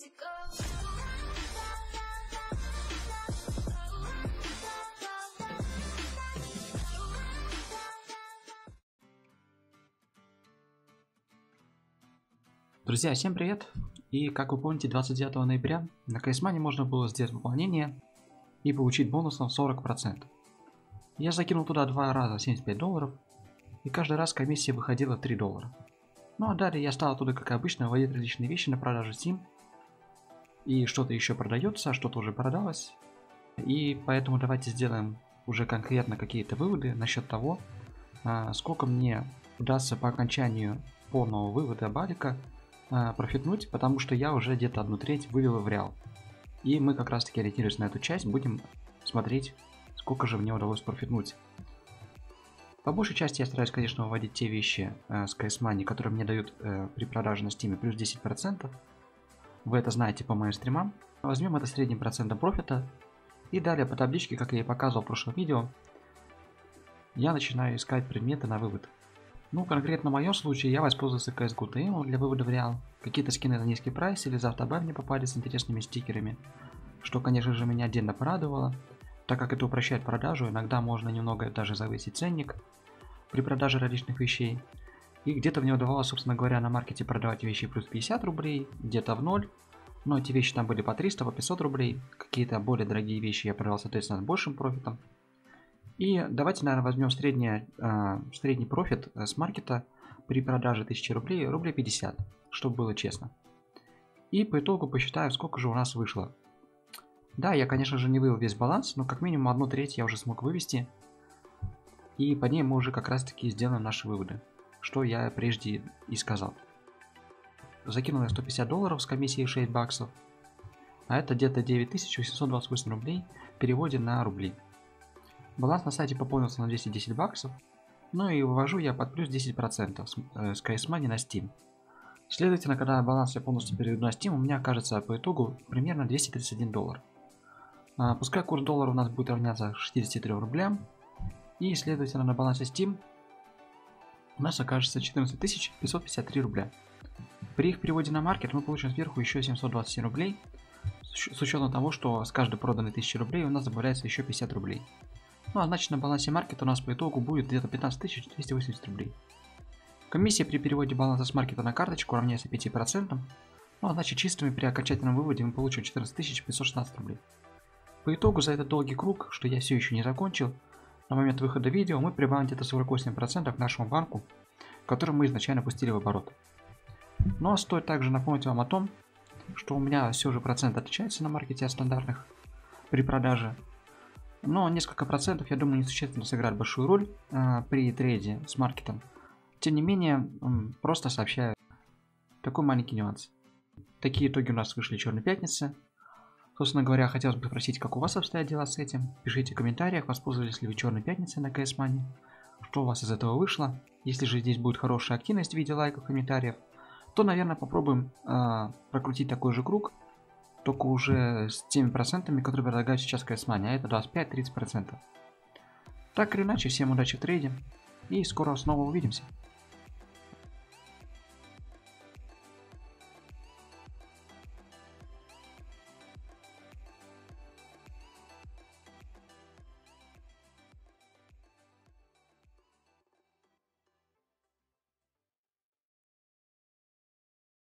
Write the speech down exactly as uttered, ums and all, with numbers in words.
Друзья, всем привет! И как вы помните, двадцать девятого ноября на CSMoney можно было сделать пополнение и получить бонусом сорок процентов. Я закинул туда два раза семьдесят пять долларов, и каждый раз комиссия выходила три доллара. Ну а далее я стал оттуда, как обычно, вводить различные вещи на продажу Steam. И что-то еще продается, что-то уже продалось. И поэтому давайте сделаем уже конкретно какие-то выводы насчет того, сколько мне удастся по окончанию полного вывода балика профитнуть, потому что я уже где-то одну треть вывел в реал. И мы как раз таки, ориентируясь на эту часть, будем смотреть, сколько же мне удалось профитнуть. По большей части я стараюсь, конечно, выводить те вещи э, с CSMoney, которые мне дают э, при продаже на Steam плюс десять процентов. Вы это знаете по моим стримам. Возьмем это средним процентом профита. И далее по табличке, как я и показывал в прошлом видео, я начинаю искать предметы на вывод. Ну, конкретно в моем случае я воспользовался си эс го ти эм для вывода в реал. Какие-то скины за низкий прайс или за автобай мне попали с интересными стикерами, что, конечно же, меня отдельно порадовало, так как это упрощает продажу. Иногда можно немного даже завысить ценник при продаже различных вещей. И где-то мне удавалось, собственно говоря, на маркете продавать вещи плюс пятьдесят рублей, где-то в ноль. Но эти вещи там были по триста, по пятьсот рублей. Какие-то более дорогие вещи я продавал, соответственно, с большим профитом. И давайте, наверное, возьмем средний, э, средний профит с маркета при продаже тысячи рублей, рублей пятьдесят, чтобы было честно. И по итогу посчитаю, сколько же у нас вышло. Да, я, конечно же, не вывел весь баланс, но как минимум одну треть я уже смог вывести. И по ней мы уже как раз таки сделаем наши выводы, что я прежде и сказал. Закинул я сто пятьдесят долларов с комиссией шесть баксов, а это где-то девять тысяч восемьсот двадцать восемь рублей в переводе на рубли. Баланс на сайте пополнился на двести десять баксов, ну и вывожу я под плюс десять процентов с, э, с CSMoney на Steam. Следовательно, когда баланс я полностью переведу на Steam, у меня окажется по итогу примерно двести тридцать один доллар. А, пускай курс доллара у нас будет равняться шестидесяти трём рублям, и следовательно на балансе Steam у нас окажется четырнадцать тысяч пятьсот пятьдесят три рубля. При их переводе на маркет мы получим сверху еще семьсот двадцать семь рублей, с учетом того, что с каждой проданной тысячи рублей у нас добавляется еще пятьдесят рублей. Ну а значит на балансе маркета у нас по итогу будет где-то пятнадцать тысяч двести восемьдесят рублей. Комиссия при переводе баланса с маркета на карточку равняется пяти процентам. Ну а значит чистыми при окончательном выводе мы получим четырнадцать тысяч пятьсот шестнадцать рублей. По итогу за этот долгий круг, что я все еще не закончил, на момент выхода видео мы прибавим где-то сорок восемь процентов к нашему банку, который мы изначально пустили в оборот. Ну а стоит также напомнить вам о том, что у меня все же процент отличается на маркете от стандартных при продаже. Но несколько процентов, я думаю, несущественно сыграют большую роль э, при трейде с маркетом. Тем не менее, э, просто сообщаю такой маленький нюанс. Такие итоги у нас вышли черной пятницы. Собственно говоря, хотелось бы спросить, как у вас обстоят дела с этим. Пишите в комментариях, воспользовались ли вы черной пятницей на CSMoney, что у вас из этого вышло. Если же здесь будет хорошая активность в виде лайков, комментариев, то, наверное, попробуем э, прокрутить такой же круг, только уже с теми процентами, которые предлагают сейчас CSMoney, а это двадцать пять-тридцать процентов. Так или иначе, всем удачи в трейде и скоро снова увидимся.